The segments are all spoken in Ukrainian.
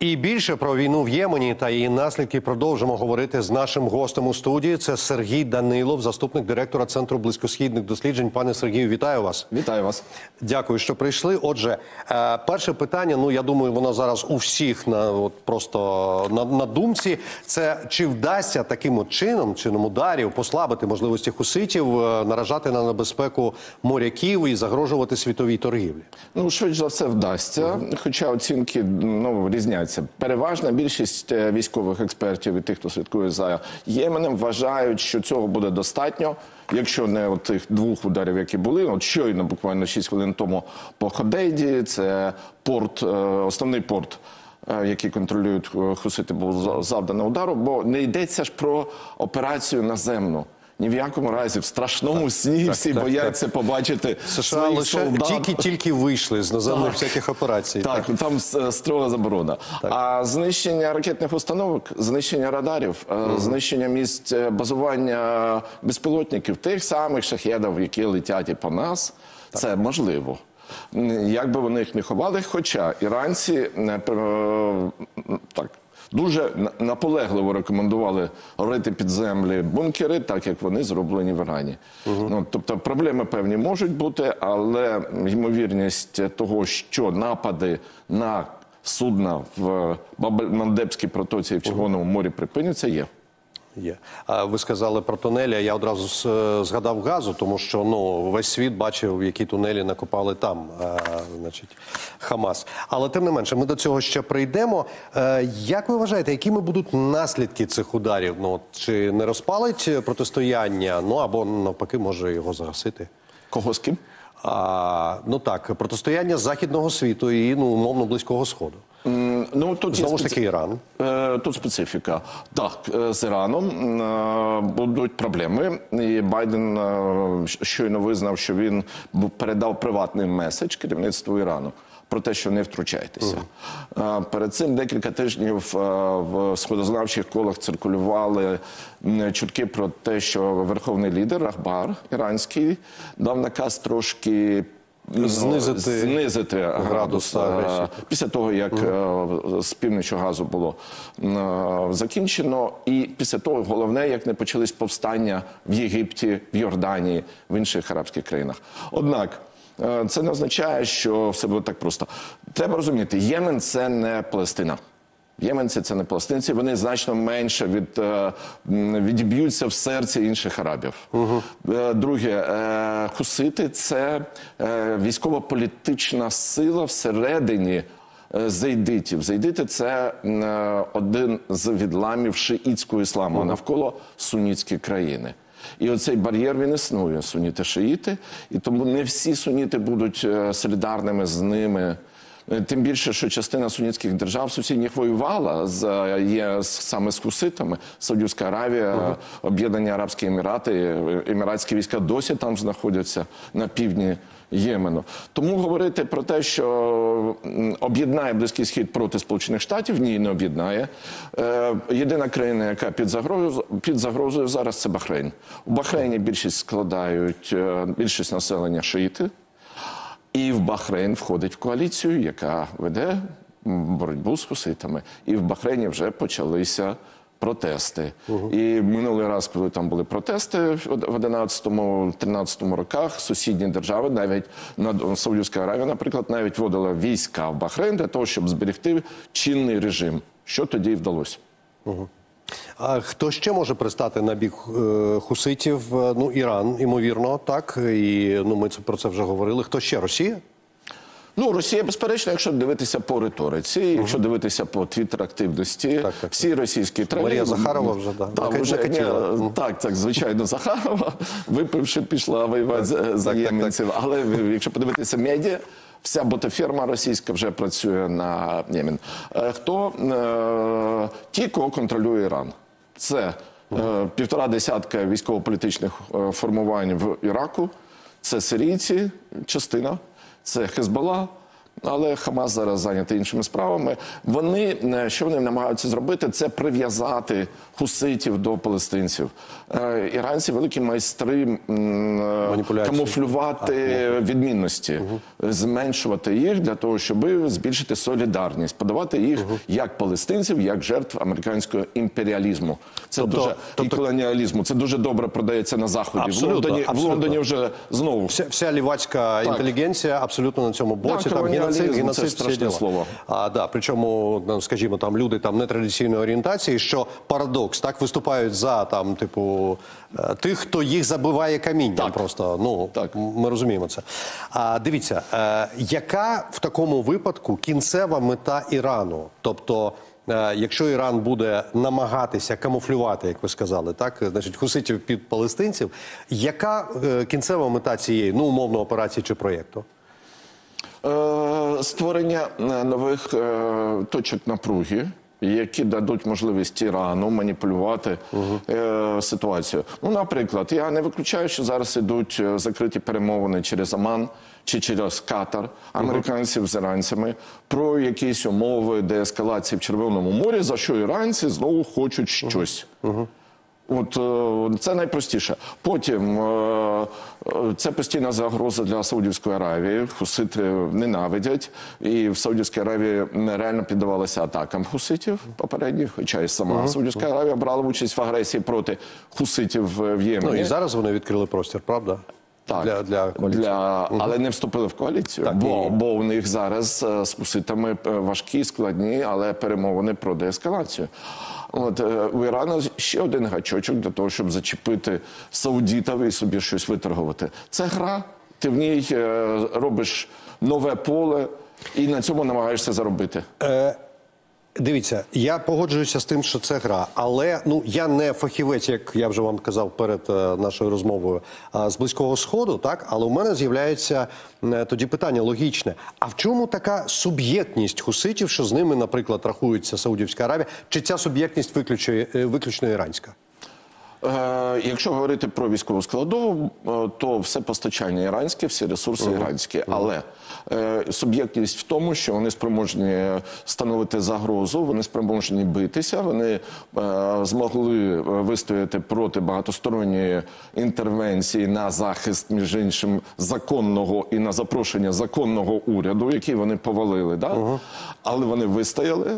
І більше про війну в Ємені та її наслідки продовжимо говорити з нашим гостем у студії. Це Сергій Данилов, заступник директора Центру близькосхідних досліджень. Пане Сергію, вітаю вас. Вітаю вас. Дякую, що прийшли. Отже, перше питання, я думаю, воно зараз у всіх на думці. Це чи вдасться таким чином ударів послабити можливості хуситів, наражати на небезпеку моряків і загрожувати світовій торгівлі? Швидше за все вдасться, хоча оцінки різняться. Переважна більшість військових експертів і тих, хто слідкує за Єменом, вважають, що цього буде достатньо, якщо не тих двох ударів, які були. Щойно, буквально 6 хвилин тому по Ходейді, це порт, основний порт, який контролюють хусити, був завдано удару, бо не йдеться ж про операцію наземну. Ні в якому разі, в страшному сні всі бояться побачити США лише тільки вийшли з наземних всяких операцій. Так, там строга заборона. А знищення ракетних установок, знищення радарів, знищення місць базування безпілотників, тих самих шахедів, які летять і по нас, це можливо. Як би вони їх не ховали, хоча іранці дуже наполегливо рекомендували рити під землі бункери, так як вони зроблені в Ірані. Тобто проблеми певні можуть бути, але ймовірність того, що напади на судна в Баб-ель-Мандебській протоці і в Червоному морі припиняться, є. Є. Ви сказали про тунелі, а я одразу згадав Газу, тому що весь світ бачив, які тунелі накопали там, Хамас. Але тим не менше, ми до цього ще прийдемо. Як ви вважаєте, якими будуть наслідки цих ударів? Чи не розпалить протистояння, або навпаки може його загасити? Кого з ким? Протистояння західного світу і, умовно, Близького Сходу. Знову ж таки Іран. Тут специфіка. Так, з Іраном будуть проблеми. І Байден щойно визнав, що він передав приватний меседж керівництву Ірану про те, що не втручайтеся. Перед цим декілька тижнів в сходознавчих колах циркулювали чутки про те, що верховний лідер Рахбар іранський дав наказ трошки знизити градус після того, як з півночі Газу було закінчено. І після того, головне, як не почались повстання в Єгипті, в Йорданії, в інших арабських країнах. Однак, це не означає, що все буде так просто. Треба розуміти, Ємен – це не Палестина. Єменці – це не палестинці, вони значно менше відіб'ються в серці інших арабів. Друге, хусити – це військово-політична сила всередині зайдитів. Зайдити – це один з відламів шиїтського ісламу, а навколо сунітські країни. І оцей бар'єр, він існує, суніти-шиїти, і тому не всі суніти будуть солідарними з ними. Тим більше, що частина сунітських держав сусідніх воювала саме з хуситами. Саудівська Аравія, Об'єднані Арабські Емірати, еміратські війська досі там знаходяться на півдні Ємену. Тому говорити про те, що об'єднає Близький Схід проти Сполучених Штатів, ні, не об'єднає. Єдина країна, яка під загрозою зараз, це Бахрейн. У Бахрейні більшість населення шиїти. І в Бахрейн входить в коаліцію, яка веде боротьбу з хуситами. І в Бахрейні вже почалися протести. І минулий раз, коли там були протести в 11-13 роках, сусідні держави, навіть Саудівська Аравія, наприклад, навіть вводила війська в Бахрейн для того, щоб зберегти чинний режим. Що тоді і вдалося. А хто ще може пристати на бік хуситів? Іран, ймовірно, так. І ми про це вже говорили. Хто ще? Росія? Росія, безперечно, якщо дивитися по риториці, якщо дивитися по твіттер-активності, всі російські тренери... Марія Захарова вже, Так, звичайно, Захарова, випивши, пішла воювати за єменців. Але якщо подивитися медіа, вся ботаферма російська вже працює на Ємен. Ті, кого контролює Іран. Це 1,5 десятка військово-політичних формувань в Іраку, це сирійці, частина, це Хезболла, Але Хамас зараз зайнятий іншими справами. Вони, що вони намагаються зробити, це прив'язати хуситів до палестинців. Іранці великі майстри камуфлювати відмінності, зменшувати їх для того, щоб збільшити солідарність, подавати їх як палестинців, як жертв американського імперіалізму. Це і колоніалізму. Це дуже добре продається на Заході. Абсолютно, в Лондоні вже знову. Вся лівацька інтелігенція абсолютно на цьому боці. Так, там геноцид, це страшне слово. Причому, причому, там люди нетрадиційної орієнтації, що парадокс, так, виступають за тих, хто їх забиває камінням. Просто, ми розуміємо це. Дивіться, яка в такому випадку кінцева мета Ірану? Тобто, якщо Іран буде намагатися камуфлювати, як ви сказали, так, значить, хуситів під палестинців, яка кінцева мета цієї, умовно, операції чи проєкту? Створення нових точок напруги, які дадуть можливість Ірану маніпулювати ситуацію. Наприклад, я не виключаю, що зараз ідуть закриті перемовини через Оман чи через Катар американців з іранцями про якісь умови деескалації в Червоному морі, за що іранці знову хочуть щось. Це найпростіше. Потім, це постійна загроза для Саудівської Аравії. Хусити ненавидять. І в Саудівській Аравії реально піддавалися атакам хуситів попередніх, хоча і сама Саудівська Аравія брала участь в агресії проти хуситів в Ємені. І зараз вони відкрили простір, правда? Так, але не вступили в коаліцію, бо у них зараз з хуситами важкі, складні, але перемовини про деескалацію. У Ірану ще один гачочок для того, щоб зачепити саудітів і собі щось виторгувати. Це гра, ти в ній робиш нове поле і на цьому намагаєшся заробити. Дивіться, я погоджуюся з тим, що це гра, але я не фахівець, як я вже вам казав перед нашою розмовою, з Близького Сходу, так? Але у мене з'являється тоді питання логічне. А в чому така суб'єктність хуситів, що з ними, наприклад, рахується Саудівська Аравія, чи ця суб'єктність виключно іранська? Якщо говорити про військову складову, то все постачання іранське, всі ресурси іранські. Але суб'єктність в тому, що вони спроможні становити загрозу, вони спроможні битися, вони змогли вистояти проти багатосторонньої інтервенції на захист, між іншим, законного і на запрошення законного уряду, який вони повалили. Але вони вистояли,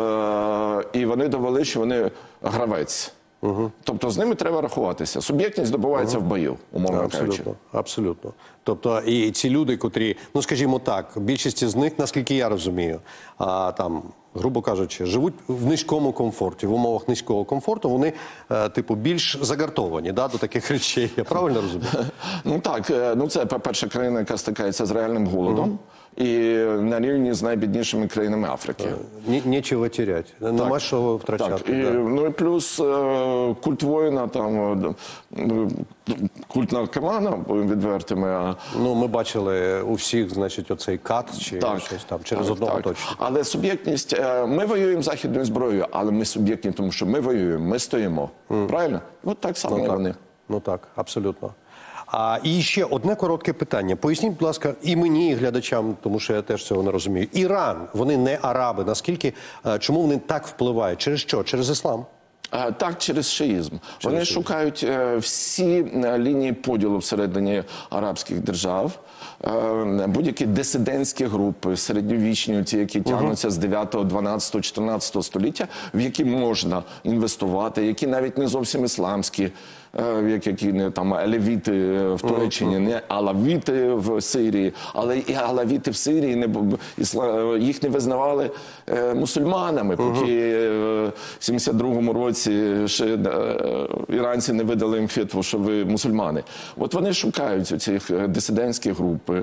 і вони довели, що вони гравець. Тобто з ними треба рахуватися. Суб'єктність добувається в бою, умовно кажучи. Абсолютно. Тобто і ці люди, котрі, скажімо так, більшість з них, наскільки я розумію, грубо кажучи, живуть в низькому комфорті. В умовах низького комфорту вони, більш загартовані до таких речей. Я правильно розумію? Це, по-перше, країна, яка стикається з реальним голодом. І на рівні з найбіднішими країнами Африки. Нічого теряти, нема що втрачати. І плюс культ воїна, культ наркомана, будемо відвертими. Ми бачили у всіх, значить, оцей кат, чи щось там, через одного точно. Але суб'єктність, ми воюємо західною зброєю, але ми суб'єктні, тому що ми воюємо, ми стоїмо. Правильно? Так само і вони. Так, абсолютно. І ще одне коротке питання. Поясніть, будь ласка, і мені, і глядачам, тому що я теж цього не розумію. Іран, вони не араби. Чому вони так впливають? Через що? Через іслам? Так, через шиїзм. Вони шукають всі лінії поділу всередині арабських держав, будь-які дисидентські групи, середньовічні, ті, які тягнуться з 9, 12, 14 століття, в які можна інвестувати, які навіть не зовсім ісламські, які алевіти в Туреччині, не алавіти в Сирії, але і алавіти в Сирії їх не визнавали мусульманами, поки в 72-му році ще іранці не видали їм фетву, що ви мусульмани. Вони шукають цих дисидентських групи,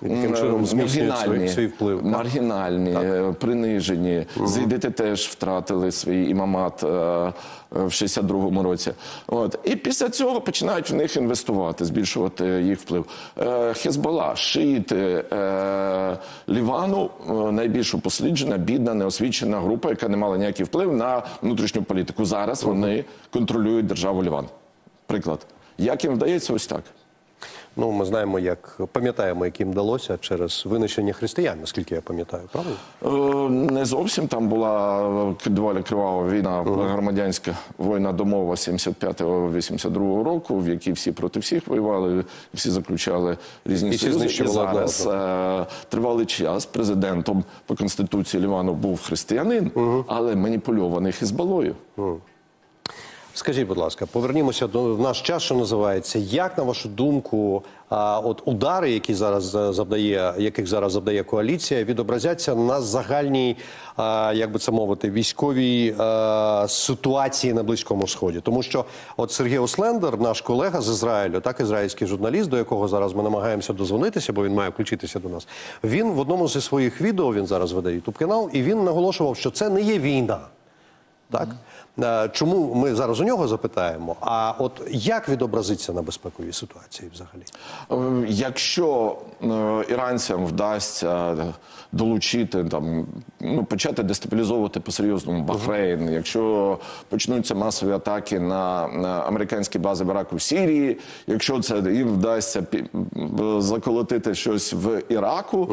маргінальні, принижені. Зайдити теж втратили свій імамат в 62-му році. І після цього починають в них інвестувати, збільшувати їх вплив. Хезболла, шиїти Лівану, найбільш упосліджена, бідна, неосвічена група, яка не мала ніякий вплив на внутрішню політику. Зараз вони контролюють державу Ліван. Приклад. Як їм вдається? Ось так. Ну, ми знаємо, пам'ятаємо, як їм вдалося через винищення християн, наскільки я пам'ятаю, правильно? Не зовсім. Там була доволі кривава війна, громадянська війна домова 75-82 року, в якій всі проти всіх воювали, всі заключали різні всі союзи. І знищували зараз тривалий час президентом по Конституції Ліванов був християнин, але маніпульований Хізбаллою. Скажіть, будь ласка, повернімося в наш час, що називається. Як, на вашу думку, от удари, яких зараз завдає коаліція, відобразяться на загальній, як би це мовити, військовій ситуації на Близькому Сході? Тому що от Сергій Ослендер, наш колега з Ізраїлю, так, ізраїльський журналіст, до якого зараз ми намагаємося дозвонитися, бо він має включитися до нас, він в одному зі своїх відео, він зараз веде ютуб-канал, і він наголошував, що це не є війна. Так? Чому ми зараз у нього запитаємо? А от як відобразиться на безпековій ситуації взагалі? Якщо іранцям вдасться долучити, почати дестабілізовувати по-серйозному Бахрейн, якщо почнуться масові атаки на американські бази в Іраку, в Сирії, якщо це їм вдасться заколотити щось в Іраку,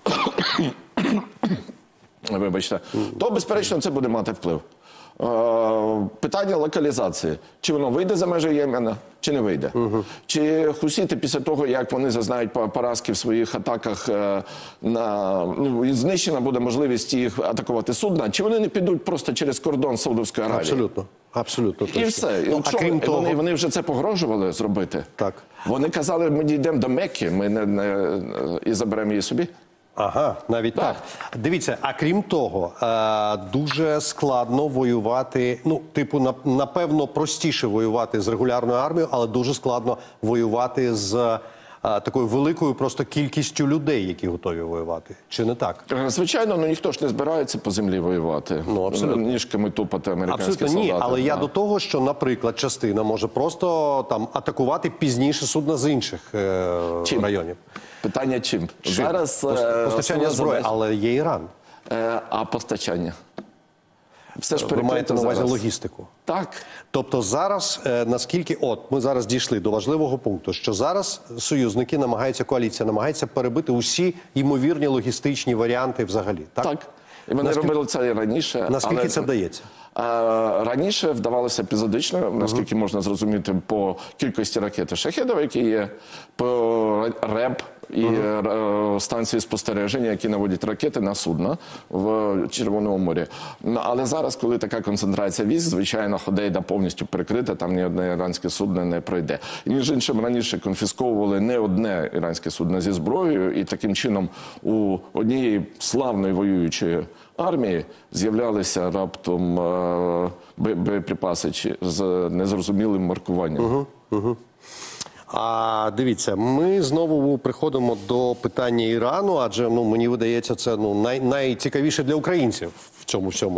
вибачте, то, безперечно, це буде мати вплив. Питання локалізації. Чи воно вийде за межі Ємена, чи не вийде? Чи хусіти після того, як вони зазнають поразки в своїх атаках, знищена буде можливість їх атакувати судна, чи вони не підуть просто через кордон Саудовської Аравії? Абсолютно. Абсолютно. І все. Ну, а крім того... Вони вже це погрожували зробити. Так. Вони казали, ми дійдемо до Мекки, і заберемо її собі. Ага, навіть так. Дивіться, а крім того, дуже складно воювати, напевно, простіше воювати з регулярною армією, але дуже складно воювати з такою великою просто кількістю людей, які готові воювати. Чи не так? Звичайно, ніхто ж не збирається по землі воювати. Ніжками тупати американські солдати. Абсолютно ні, але я до того, що, наприклад, частина може просто атакувати пізніше судна з інших районів. Питання чим? Зараз постачання зброї, але є Іран. А постачання? Все ж ви маєте на увазі зараз логістику? Так. Тобто зараз, наскільки, ми зараз дійшли до важливого пункту, що зараз союзники коаліція намагається перебити усі ймовірні логістичні варіанти взагалі, так? Так. І вони робили це і раніше. Наскільки це вдається? Раніше вдавалося епізодично, наскільки можна зрозуміти, по кількості ракет «Шахедів», які є, по РЕБ і станції спостереження, які наводять ракети на судна в Червоному морі. Але зараз, коли така концентрація військ, звичайно, Ходейда повністю перекрита, там ні одне іранське судно не пройде. І, між іншим, раніше конфісковували не одне іранське судно зі зброєю, і таким чином у однієї славної воюючої армії з'являлися раптом боєприпаси з незрозумілим маркуванням. А дивіться, ми знову приходимо до питання Ірану, адже мені видається, це найцікавіше для українців в цьому всьому.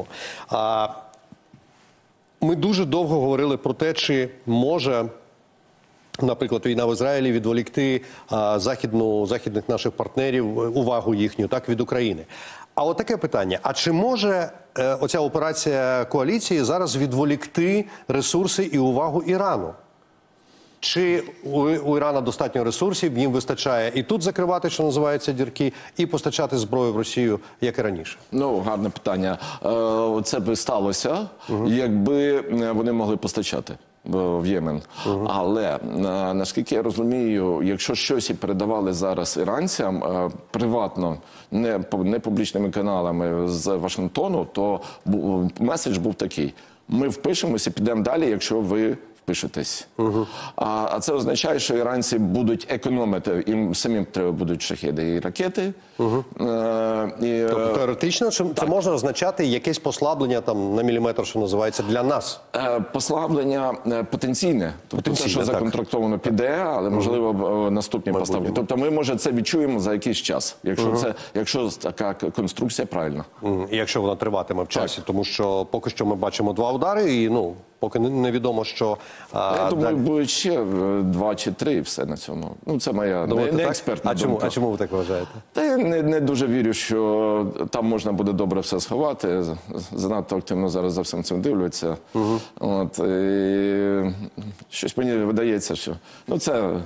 Ми дуже довго говорили про те, чи наприклад, війна в Ізраїлі відволікти західних наших партнерів, увагу їхню, так, від України. А от таке питання, а чи може оця операція коаліції зараз відволікти ресурси і увагу Ірану? Чи у Ірана достатньо ресурсів, їм вистачає і тут закривати, що називається, дірки, і постачати зброю в Росію, як і раніше? Гарне питання. Це би сталося, якби вони могли постачати в Ємен. Але, наскільки я розумію, якщо щось і передавали зараз іранцям приватно, не публічними каналами з Вашингтону, то меседж був такий: ми впишемося, підемо далі, якщо ви впишетесь. А це означає, що іранці будуть економити, їм самим треба будуть шахеди і ракети. Тобто теоретично це можна означати якесь послаблення на міліметр, що називається, для нас? Послаблення потенційне. Тобто те, що законтрактовано, піде, але можливо наступні поставки. Тобто ми, може, це відчуємо за якийсь час, якщо така конструкція правильна. І якщо вона триватиме в часі, тому що поки що ми бачимо 2 удари і, поки невідомо, що... Я думаю, буде ще 2 чи 3 і все на цьому. Це моя не експертна думка. А чому ви так вважаєте? Та я не дуже вірю, що там можна буде добре все сховати. Занадто активно зараз за всім цим дивляться. Щось мені видається, що це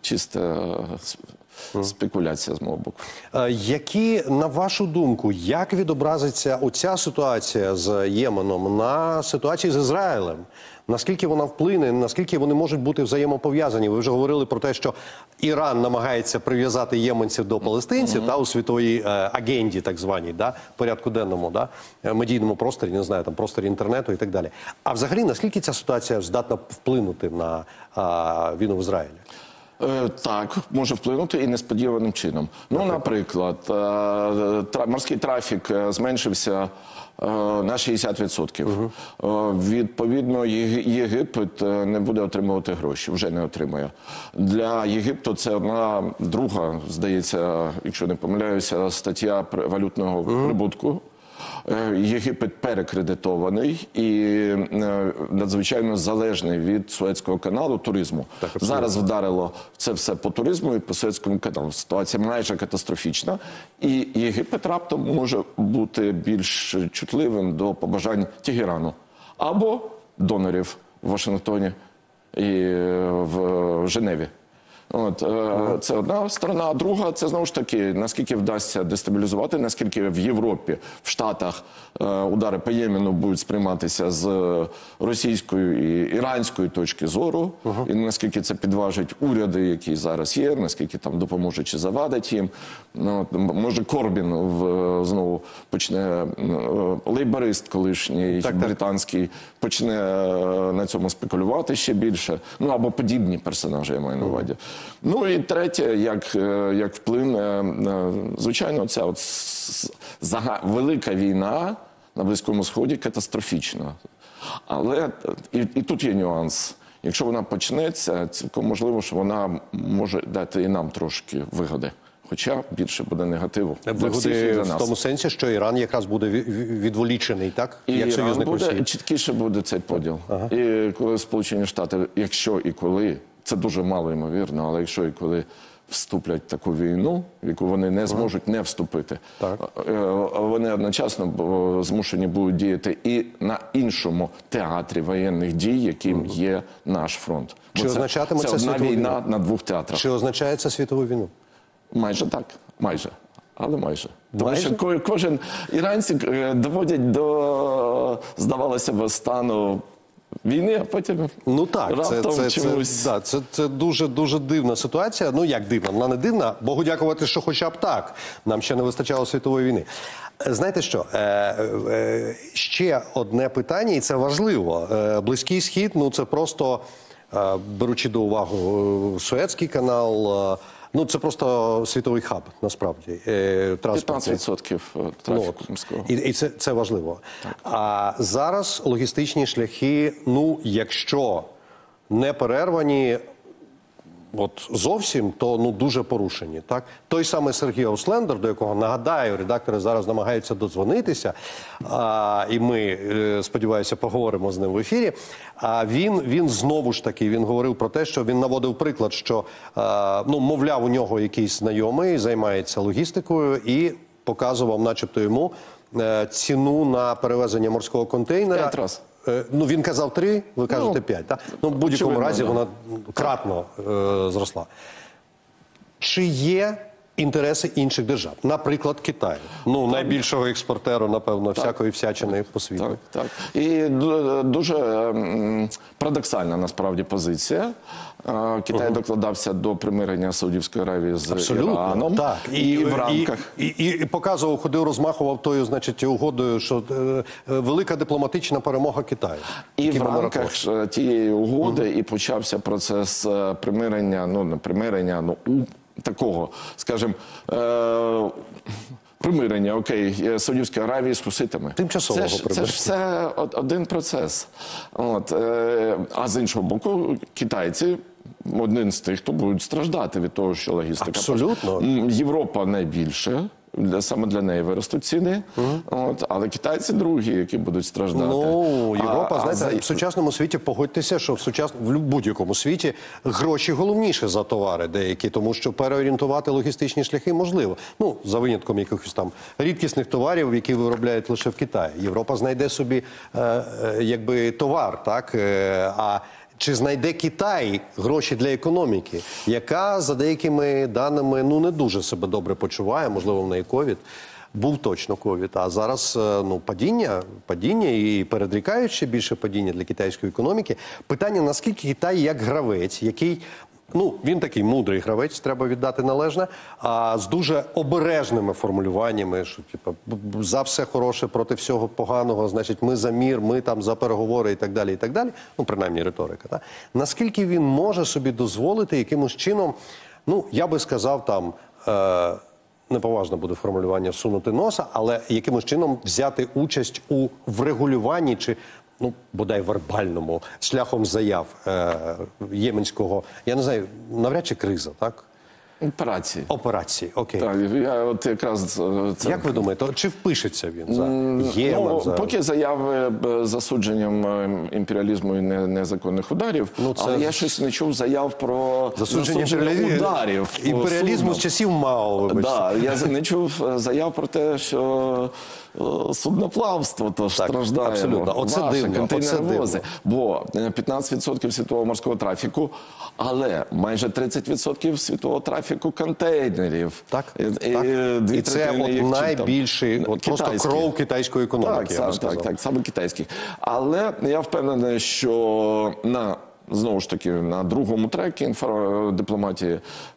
чиста спекуляція з мого боку. Які, на вашу думку, як відобразиться оця ситуація з Єменом на ситуації з Ізраїлем? Наскільки вона вплине, наскільки вони можуть бути взаємопов'язані? Ви вже говорили про те, що Іран намагається прив'язати єменців до палестинців та у світовій агенді, так званій, порядку денному, медійному просторі, не знаю, там просторі інтернету і так далі. А взагалі, наскільки ця ситуація здатна вплинути на війну в Ізраїлі? Так, може вплинути і несподіваним чином. Ну, наприклад, морський трафік зменшився на 60%. Відповідно, Єгипет не буде отримувати гроші, вже не отримує. Для Єгипту це одна друга, здається, якщо не помиляюся, стаття валютного прибутку. Єгипет перекредитований і надзвичайно залежний від Суецького каналу, туризму. Зараз вдарило це все по туризму і по Суецькому каналу. Ситуація майже катастрофічна. І Єгипет раптом може бути більш чутливим до побажань Тегерану або донорів в Вашингтоні і в Женеві. Це одна сторона, а друга – це, знову ж таки, наскільки вдасться дестабілізувати, наскільки в Європі, в Штатах удари по Ємену будуть сприйматися з російської і іранської точки зору, і наскільки це підважить уряди, які зараз є, наскільки там допоможе чи завадить їм. Може Корбін знову почне, лейборист колишній, британський, почне на цьому спекулювати ще більше, або подібні персонажі, я маю на увазі. Ну і третє, як вплине, звичайно, ця велика війна на Близькому Сході катастрофічна. Але і тут є нюанс. Якщо вона почнеться, цілком можливо, що вона може дати і нам трошки вигоди. Хоча більше буде негативу. Вигоди в тому сенсі, що Іран якраз буде відволічений, так? І як союзник Росії. Чіткіше буде цей поділ. І коли Сполучені Штати, якщо і коли, це дуже мало ймовірно, але якщо і коли вступлять в таку війну, в яку вони не зможуть не вступити, вони одночасно змушені будуть діяти і на іншому театрі воєнних дій, яким є наш фронт. Чи означатиме це одна війна на двох театрах. Чи означає це світову війну? Майже так, майже. Але майже. Тому що кожен іранці доводять до, здавалося б, стану війни, а потім раптом чомусь. Це дуже дивна ситуація. Ну, як дивна? Вона не дивна. Богу дякувати, що хоча б так. Нам ще не вистачало світової війни. Знаєте що? Ще одне питання, і це важливо. Близький Схід, це просто, беручи до уваги Суецький канал, це просто світовий хаб, насправді. 15% трафіку морського. І це важливо. А зараз логістичні шляхи, якщо не перервані зовсім, то дуже порушені. Так? Той самий Сергій Ауслендер, до якого, нагадаю, редактори зараз намагаються додзвонитися, і ми, сподіваюся, поговоримо з ним в ефірі, він знову ж таки, він говорив про те, що він наводив приклад, що, мовляв, у нього якийсь знайомий займається логістикою і показував, начебто йому, ціну на перевезення морського контейнера. 5 разів. Він казав 3, ви кажете 5. Так? В будь-якому разі вона кратно зросла. Чи є інтереси інших держав? Наприклад, Китаю. Найбільшого експортеру, напевно, всякої всячини по світу. Так. І дуже парадоксальна, насправді, позиція. Китай докладався до примирення Саудівської Аравії з Іраном. Так. І в рамках... І показував, ходив, розмахував тою, угодою, що велика дипломатична перемога Китаю. І в рамках тієї угоди і почався процес примирення, такого, скажімо, примирення, Саудівської Аравії з хуситами. Тимчасового примирення. Це ж все один процес. А з іншого боку, китайці один з тих, хто будуть страждати від того, що логістика. Абсолютно. Європа найбільше. Саме для неї виростуть ціни, але китайці другі, які будуть страждати. Європа, знаєте, в сучасному світі, погодьтеся, що в будь-якому світі гроші головніше за товари деякі, тому що переорієнтувати логістичні шляхи можливо. За винятком якихось там рідкісних товарів, які виробляють лише в Китаї. Європа знайде собі, товар, так? А чи знайде Китай гроші для економіки, яка, за деякими даними, ну не дуже себе добре почуває, можливо, в неї ковід. Був точно ковід, а зараз падіння і передрікають ще більше падіння для китайської економіки. Питання, наскільки Китай як гравець, який, ну, він такий мудрий гравець, треба віддати належне, а з дуже обережними формулюваннями, що типу, за все хороше, проти всього поганого, значить, ми за мір, ми там за переговори і так далі, ну, принаймні риторика. Та? Наскільки він може собі дозволити якимось чином, ну, я би сказав там, неповажне буде формулювання всунути носа, але якимось чином взяти участь у врегулюванні чи, ну, бодай вербальному, шляхом заяв єменського, я не знаю, навряд чи криза, так? Операції, окей. Так, я от якраз це... Як ви думаєте, чи впишеться він за Ємен? Ну, поки заяви засудженням імперіалізму і незаконних ударів, але я щось не чув заяв про засудження ударів. Імперіалізму з часів Мао, вибачте. Так, я не чув заяв про те, що судноплавство то страждає. Абсолютно. Оце дивно. Бо 15% світового морського трафіку, але майже 30% світового трафіку контейнерів. Так. І це от найбільший, просто кров китайської економіки. Так, саме китайських. Але я впевнений, що знову ж таки, на другому трекі дипломатії,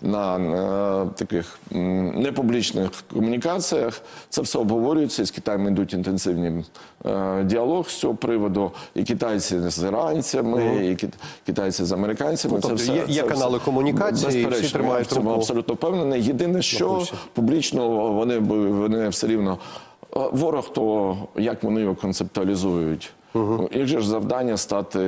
на таких непублічних комунікаціях це все обговорюється, і з Китаєм йдуть інтенсивні діалог з цього приводу, і китайці з іранцями, і китайці з американцями. Тобто є канали комунікації, всі тримають руку. Я абсолютно впевнений. Єдине, що публічно вони все рівно, ворог, то як вони його концептуалізують. Їх же ж завдання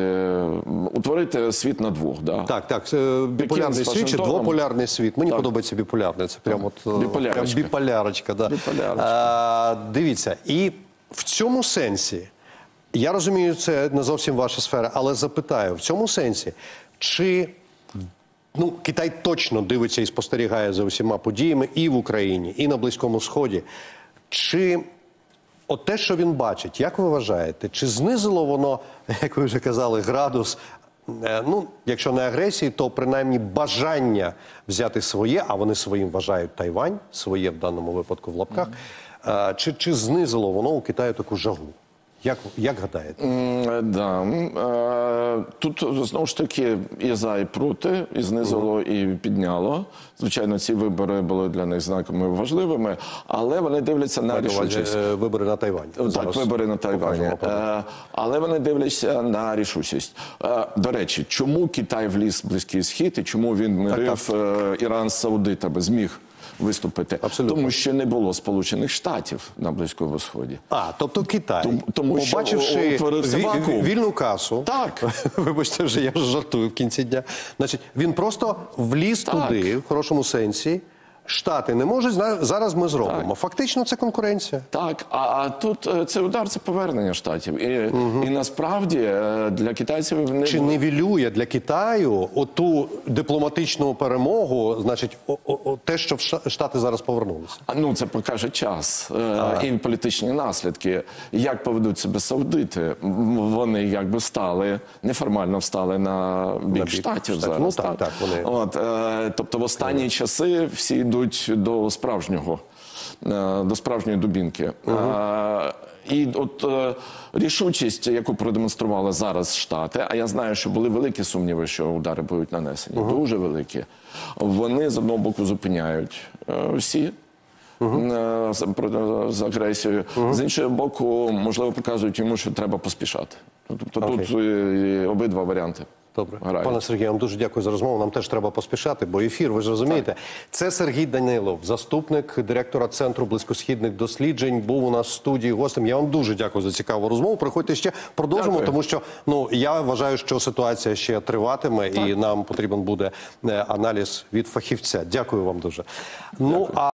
утворити світ на двох. Да? Так, біполярний світ чи двополярний світ. Мені подобається біполярний, це прямо біполярочка. Дивіться, і в цьому сенсі, я розумію, це не зовсім ваша сфера, але запитаю, в цьому сенсі, чи Китай точно дивиться і спостерігає за усіма подіями і в Україні, і на Близькому Сході, чи от те, що він бачить, як ви вважаєте, чи знизило воно, як ви вже казали, градус, якщо не агресії, то принаймні бажання взяти своє, а вони своїм вважають Тайвань, своє в даному випадку в лапках, чи знизило воно у Китаю таку жагу? Як гадаєте? Тут, знову ж таки, і за, і проти, і знизило, і підняло. Звичайно, ці вибори були для них знаковими важливими, але вони дивляться на рішучість. Вибори на Тайвані. Так, вибори на Тайвані. Але вони дивляться на рішучість. До речі, чому Китай вліз в Близький Схід і чому він мирив Іран з саудитами, зміг виступити? Абсолютно. Тому що не було Сполучених Штатів на Близькому Сході. Тобто Китай, побачивши вільну касу, вибачте, вже я жартую в кінці дня, значить, він просто вліз туди, в хорошому сенсі. Штати не можуть, зараз ми зробимо. Фактично це конкуренція. Так, а тут цей удар – це повернення Штатів. І насправді для китайців... Чи нівелює для Китаю оту дипломатичну перемогу, значить, те, що Штати зараз повернулися? Це покаже час і політичні наслідки. Як поведуть себе саудити? Вони якби неформально встали на бік Штатів зараз. Тобто в останні часи всі йдуть до справжньої дубінки. І от рішучість, яку продемонстрували зараз Штати, а я знаю, що були великі сумніви, що удари будуть нанесені, дуже великі, вони з одного боку зупиняють всі з агресією, з іншого боку, можливо, показують йому, що треба поспішати. Тобто тут обидва варіанти. Добре. Пане Сергію, вам дуже дякую за розмову. Нам теж треба поспішати, бо ефір, ви ж розумієте. Це Сергій Данилов, заступник директора Центру близькосхідних досліджень, був у нас в студії гостем. Я вам дуже дякую за цікаву розмову. Приходьте ще, продовжимо, тому що я вважаю, що ситуація ще триватиме і нам потрібен буде аналіз від фахівця. Дякую вам дуже.